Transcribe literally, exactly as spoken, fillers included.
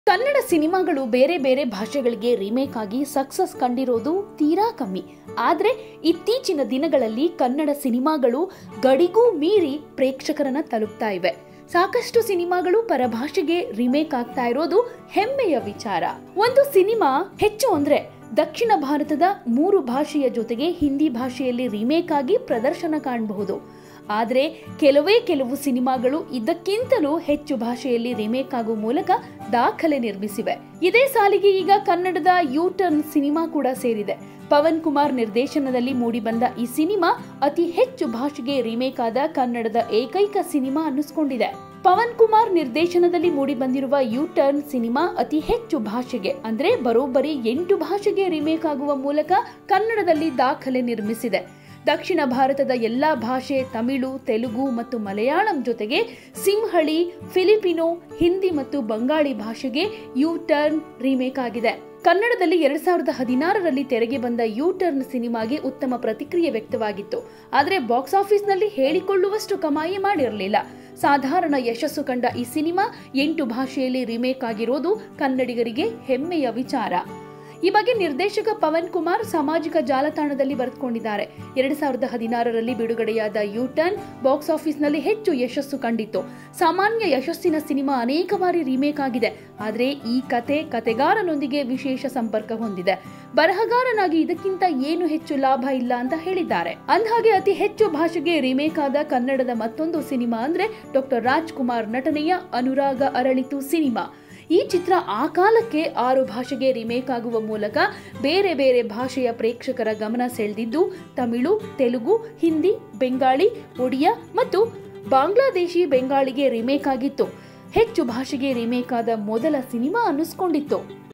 ಕನ್ನಡ ಸಿನಿಮಾಗಳು ಬೇರೆ ಬೇರೆ ಭಾಷೆಗಳಿಗೆ ರೀಮೇಕ್ ಆಗಿ ಸಕ್ಸಸ್ ಕಂಡಿರೋದು ತೀರಾ ಕಮ್ಮಿ. ಆದ್ರೆ ಇತ್ತೀಚಿನ ದಿನಗಳಲ್ಲಿ ಕನ್ನಡ ಸಿನಿಮಾಗಳು ಗಡಿಗೂ ಮೀರಿ ಪ್ರೇಕ್ಷಕರನ್ನ ತಲುಪ್ತಾ ಇವೆ. ಸಾಕಷ್ಟು ಸಿನಿಮಾಗಳು ಪರಭಾಷೆಗೆ ರೀಮೇಕ್ ಆಗ್ತಾ ಇರೋದು ಹೆಮ್ಮೆಯ ವಿಚಾರ. ಒಂದು ಸಿನಿಮಾ ಹೆಚ್ಚು ಅಂದ್ರೆ ದಕ್ಷಿಣ ಭಾರತದ ಮೂರು ಭಾಷೆಯ ಜೊತೆಗೆ ಹಿಂದಿ ಭಾಷೆಯಲ್ಲಿ ರೀಮೇಕ್ ಆಗಿ ಪ್ರದರ್ಶನ ಕಾಣಬಹುದು. ಆದರೆ ಕೆಲವೇ ಕೆಲವು ಸಿನಿಮಾಗಳು ಇದಕ್ಕಿಂತಲೂ ಹೆಚ್ಚು ಭಾಷೆಯಲ್ಲಿ ರೀಮೇಕ್ ಆಗುವ ಮೂಲಕ ದಾಖಲೆ ನಿರ್ಮಿಸಿವೆ. ಇದೇ ಸಾಲಿಗೆ ಈಗ ಕನ್ನಡದ ಯೂ ಟರ್ನ್ ಸಿನಿಮಾ ಕೂಡ ಸೇರಿದೆ. ಪವನ್ ಕುಮಾರ್ ನಿರ್ದೇಶನದಲ್ಲಿ ಮೂಡಿಬಂದ ಈ ಸಿನಿಮಾ ಅತಿ ಹೆಚ್ಚು ಭಾಷೆಗೆ ರೀಮೇಕ್ ಆದ ಕನ್ನಡದ ಏಕೈಕ ಸಿನಿಮಾ ಅನ್ನಿಸ್ಕೊಂಡಿದೆ. ಪವನ್ ಕುಮಾರ್ ನಿರ್ದೇಶನದಲ್ಲಿ ಮೂಡಿಬಂದಿರುವ ಯೂ ಟರ್ನ್ ಸಿನಿಮಾ ಅತಿ ಹೆಚ್ಚು ಭಾಷೆಗೆ ಅಂದ್ರೆ ಬರೋಬ್ಬರಿ ಎಂಟು ಭಾಷೆಗೆ ರೀಮೇಕ್ ಆಗುವ ಮೂಲಕ ಕನ್ನಡದಲ್ಲಿ ದಾಖಲೆ ನಿರ್ಮಿಸಿದೆ. ದಕ್ಷಿಣ ಭಾರತದ ಎಲ್ಲಾ ಭಾಷೆ ತಮಿಳು, ತೆಲುಗು ಮತ್ತು ಮಲಯಾಳಂ ಜೊತೆಗೆ ಸಿಂಹಳಿ, ಫಿಲಿಪಿನೋ, ಹಿಂದಿ ಮತ್ತು ಬಂಗಾಳಿ ಭಾಷೆಗೆ ಯೂ ಟರ್ನ್ ರೀಮೇಕ್ ಆಗಿದೆ. ಕನ್ನಡದಲ್ಲಿ ಎರಡ್ ಸಾವಿರದ ಹದಿನಾರರಲ್ಲಿ ತೆರೆಗೆ ಬಂದ ಯೂ ಟರ್ನ್ ಸಿನಿಮಾಗೆ ಉತ್ತಮ ಪ್ರತಿಕ್ರಿಯೆ ವ್ಯಕ್ತವಾಗಿತ್ತು. ಆದರೆ ಬಾಕ್ಸ್ ಆಫೀಸ್ನಲ್ಲಿ ಹೇಳಿಕೊಳ್ಳುವಷ್ಟು ಕಮಾಯಿ ಮಾಡಿರಲಿಲ್ಲ. ಸಾಧಾರಣ ಯಶಸ್ಸು ಕಂಡ ಈ ಸಿನಿಮಾ ಎಂಟು ಭಾಷೆಯಲ್ಲಿ ರೀಮೇಕ್ ಆಗಿರೋದು ಕನ್ನಡಿಗರಿಗೆ ಹೆಮ್ಮೆಯ ವಿಚಾರ. ಈ ಬಗ್ಗೆ ನಿರ್ದೇಶಕ ಪವನ್ ಕುಮಾರ್ ಸಾಮಾಜಿಕ ಜಾಲತಾಣದಲ್ಲಿ ಬರೆದುಕೊಂಡಿದ್ದಾರೆ. ಎರಡ್ ಸಾವಿರದ ಹದಿನಾರರಲ್ಲಿ ಬಿಡುಗಡೆಯಾದ ಯೂ ಟರ್ನ್ ಬಾಕ್ಸ್ ಆಫೀಸ್ನಲ್ಲಿ ಹೆಚ್ಚು ಯಶಸ್ಸು ಕಂಡಿತ್ತು. ಸಾಮಾನ್ಯ ಯಶಸ್ಸಿನ ಸಿನಿಮಾ ಅನೇಕ ಬಾರಿ ರೀಮೇಕ್ ಆಗಿದೆ. ಆದರೆ ಈ ಕತೆ ಕತೆಗಾರನೊಂದಿಗೆ ವಿಶೇಷ ಸಂಪರ್ಕ ಹೊಂದಿದೆ. ಬರಹಗಾರನಾಗಿ ಇದಕ್ಕಿಂತ ಏನು ಹೆಚ್ಚು ಲಾಭ ಇಲ್ಲ ಅಂತ ಹೇಳಿದ್ದಾರೆ. ಅಂದಹಾಗೆ ಅತಿ ಹೆಚ್ಚು ಭಾಷೆಗೆ ರೀಮೇಕ್ ಆದ ಕನ್ನಡದ ಮತ್ತೊಂದು ಸಿನಿಮಾ ಅಂದ್ರೆ ಡಾಕ್ಟರ್ ರಾಜ್ಕುಮಾರ್ ನಟನೆಯ ಅನುರಾಗ ಅರಳಿತು ಸಿನಿಮಾ. ಈ ಚಿತ್ರ ಆ ಕಾಲಕ್ಕೆ ಆರು ಭಾಷೆಗೆ ರೀಮೇಕ್ ಆಗುವ ಮೂಲಕ ಬೇರೆ ಬೇರೆ ಭಾಷೆಯ ಪ್ರೇಕ್ಷಕರ ಗಮನ ಸೆಳೆದಿದ್ದು ತಮಿಳು, ತೆಲುಗು, ಹಿಂದಿ, ಬೆಂಗಾಳಿ, ಒಡಿಯಾ ಮತ್ತು ಬಾಂಗ್ಲಾದೇಶಿ ಬೆಂಗಾಳಿಗೆ ರೀಮೇಕ್ ಆಗಿತ್ತು. ಹೆಚ್ಚು ಭಾಷೆಗೆ ರೀಮೇಕ್ ಆದ ಮೊದಲ ಸಿನಿಮಾ ಅನ್ನಿಸ್ಕೊಂಡಿತ್ತು.